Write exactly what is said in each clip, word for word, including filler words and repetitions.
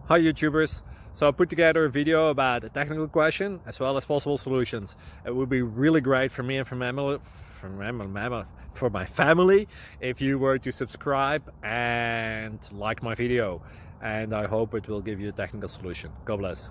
Hi YouTubers! So I put together a video about a technical question as well as possible solutions. It would be really great for me and for my family, for my, for my family if you were to subscribe and like my video, and I hope it will give you a technical solution. God bless.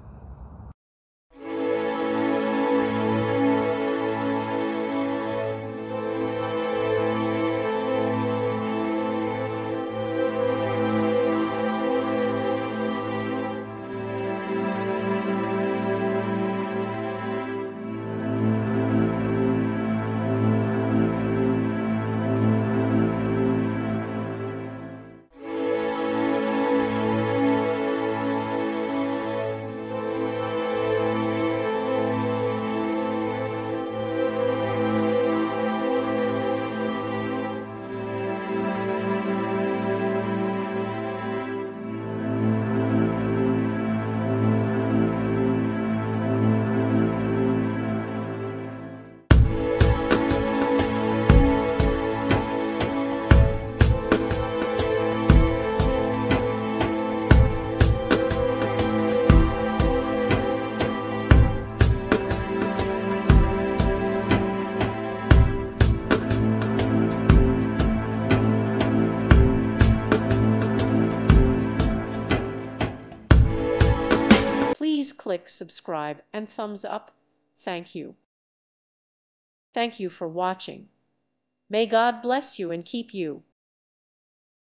Please click subscribe and thumbs up. Thank you. Thank you for watching. May God bless you and keep you.